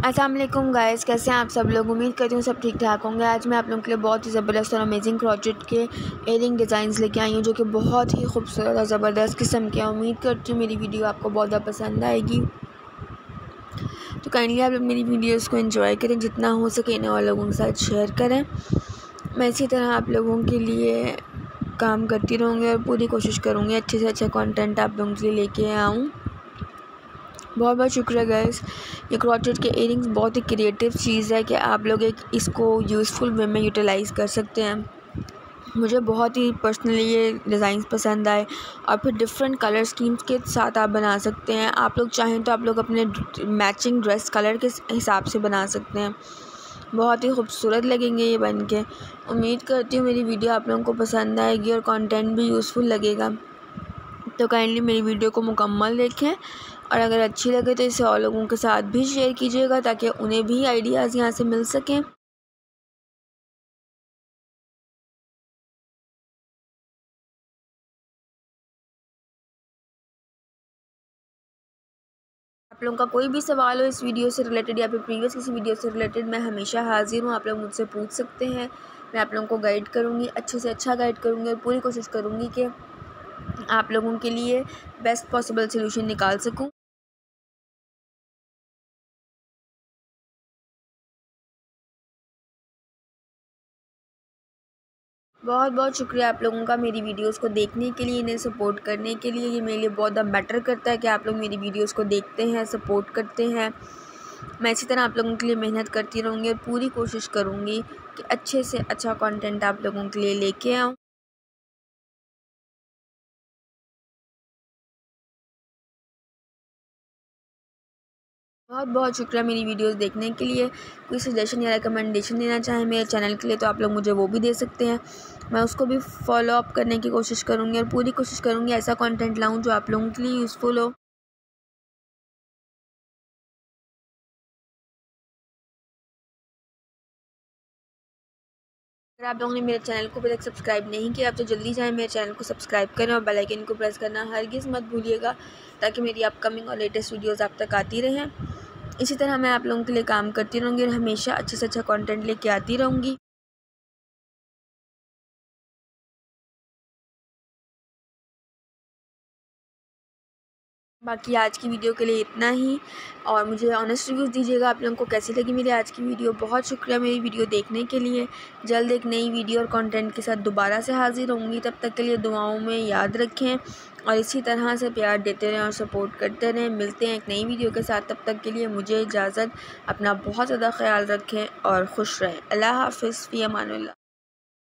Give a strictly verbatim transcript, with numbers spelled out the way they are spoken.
अस्सलाम वालेकुम गाइस, कैसे हैं आप सब लोग। उम्मीद करती हूँ सब ठीक ठाक होंगे। आज मैं आप लोगों के लिए बहुत ही ज़बरदस्त और अमेजिंग क्रोचेट के एयरिंग डिज़ाइंस लेके आई हूँ जो कि बहुत ही खूबसूरत और ज़बरदस्त किस्म के हैं। उम्मीद करती हूँ मेरी वीडियो आपको बहुत ज़्यादा पसंद आएगी, तो काइंडली आप लोग मेरी वीडियोज़ को एंजॉय करें, जितना हो सके इन्हें और लोगों के साथ शेयर करें। मैं इसी तरह आप लोगों के लिए काम करती रहूँगी और पूरी कोशिश करूँगी अच्छे से अच्छा कंटेंट आप लोगों के लिए लेके आऊँ। बहुत बहुत शुक्रिया गाइस। ये क्रोचेट के इयरिंग्स बहुत ही क्रिएटिव चीज़ है कि आप लोग एक इसको यूज़फुल वे में यूटिलाइज़ कर सकते हैं। मुझे बहुत ही पर्सनली ये डिज़ाइंस पसंद आए और फिर डिफरेंट कलर स्कीम्स के साथ आप बना सकते हैं। आप लोग चाहें तो आप लोग अपने मैचिंग ड्रेस कलर के हिसाब से बना सकते हैं। बहुत ही खूबसूरत लगेंगे ये बन के। उम्मीद करती हूँ मेरी वीडियो आप लोगों को पसंद आएगी और कंटेंट भी यूज़फुल लगेगा, तो काइंडली मेरी वीडियो को मुकम्मल देखें और अगर अच्छी लगे तो इसे और लोगों के साथ भी शेयर कीजिएगा ताकि उन्हें भी आइडियाज़ यहाँ से मिल सकें। आप लोगों का कोई भी सवाल हो इस वीडियो से रिलेटेड या फिर प्रीवियस किसी वीडियो से रिलेटेड, मैं हमेशा हाजिर हूँ। आप लोग मुझसे पूछ सकते हैं, मैं आप लोगों को गाइड करूँगी, अच्छे से अच्छा गाइड करूँगी और पूरी कोशिश करूँगी कि आप लोगों के लिए बेस्ट पॉसिबल सोल्यूशन निकाल सकूँ। बहुत बहुत शुक्रिया आप लोगों का मेरी वीडियोस को देखने के लिए, इन्हें सपोर्ट करने के लिए। ये मेरे लिए बहुत ज़्यादा मैटर करता है कि आप लोग मेरी वीडियोस को देखते हैं, सपोर्ट करते हैं। मैं इसी तरह आप लोगों के लिए मेहनत करती रहूँगी और पूरी कोशिश करूँगी कि अच्छे से अच्छा कंटेंट आप लोगों के लिए लेके आऊँ। बहुत बहुत शुक्रिया मेरी वीडियोस देखने के लिए। कोई सजेशन या रिकमेंडेशन देना चाहें मेरे चैनल के लिए तो आप लोग मुझे वो भी दे सकते हैं। मैं उसको भी फॉलो अप करने की कोशिश करूँगी और पूरी कोशिश करूँगी ऐसा कंटेंट लाऊँ जो आप लोगों के लिए यूज़फुल हो। अगर आप लोगों ने मेरे चैनल को अभी तक सब्सक्राइब नहीं किया आप तो जल्दी जाएँ मेरे चैनल को सब्सक्राइब करें और बेल आइकन को प्रेस करना हरगिज़ मत भूलिएगा, ताकि मेरी अपकमिंग और लेटेस्ट वीडियोज़ आप तक आती रहें। इसी तरह मैं आप लोगों के लिए काम करती रहूँगी और हमेशा अच्छे से अच्छा कंटेंट लेके आती रहूँगी। बाकी आज की वीडियो के लिए इतना ही, और मुझे ऑनेस्ट रिव्यूज़ दीजिएगा आप लोगों को कैसी लगी मेरी आज की वीडियो। बहुत शुक्रिया मेरी वीडियो देखने के लिए। जल्द एक नई वीडियो और कंटेंट के साथ दोबारा से हाजिर होंगी। तब तक के लिए दुआओं में याद रखें और इसी तरह से प्यार देते रहें और सपोर्ट करते रहें। मिलते हैं एक नई वीडियो के साथ, तब तक के लिए मुझे इजाज़त। अपना बहुत ज़्यादा ख्याल रखें और खुश रहें। अल्लाह हाफ़िज़, फ़ी अमानिल्लाह।